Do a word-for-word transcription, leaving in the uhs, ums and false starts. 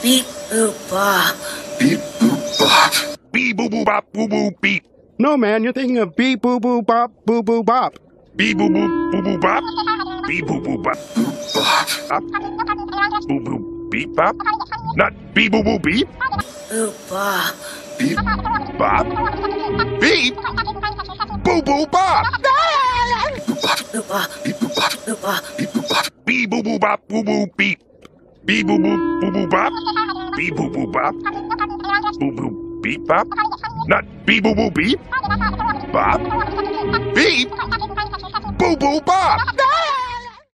Beep boop bop. Beep boop bop. Beep boo boo bop boo boo beep. No, man, you're thinking of beep boo boo bop boo boo bop. Beep boo boo boo boo bop. Beep boo boo bop. Boop bop. Bop. Boo boo beep bop. Not beep boo boo beep. Boop bop. Beep Bop. Beep. Boo boo bop. boop bop. Boop bop. Beep boop bop. Boop bop. Beep boop bop. Beep boo boo bop boo boo beep. Beep boo boo boo boo bop. Beep boo boo bop. Boo boo beep bop. Not beep boo boo beep. Bop. Beep. Boo boo bop.